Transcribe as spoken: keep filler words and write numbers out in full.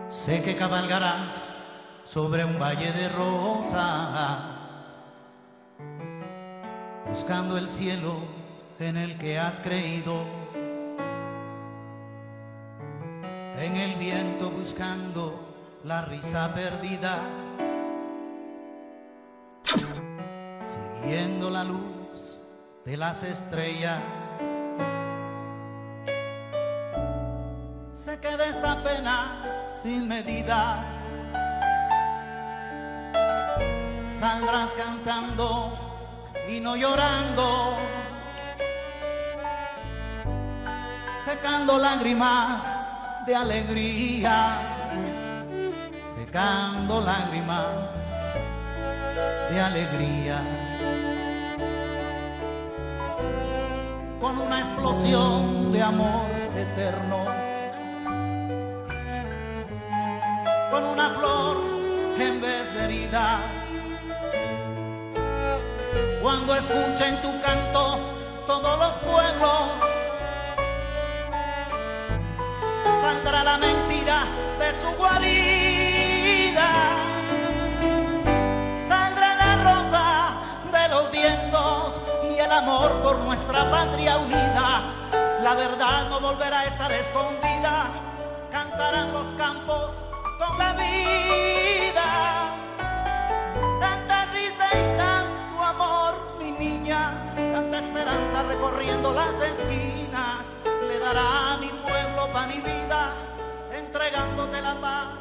Sé que cabalgarás sobre un valle de rosa, buscando el cielo en el que has creído, en el viento buscando la risa perdida, siguiendo la luz de las estrellas. Sé que de esta pena sin medidas saldrás cantando y no llorando, secando lágrimas de alegría, secando lágrimas de alegría, con una explosión de amor eterno, con una flor en vez de heridas. Cuando escuchen tu canto todos los pueblos, saldrá la mentira de su guarida, saldrá la rosa de los vientos y el amor por nuestra patria unida. La verdad no volverá a estar escondida, cantarán los campos con la vida. Tanta risa y tanto amor, mi niña, tanta esperanza recorriendo las esquinas, le dará a mi pueblo pan y vida, entregándote la paz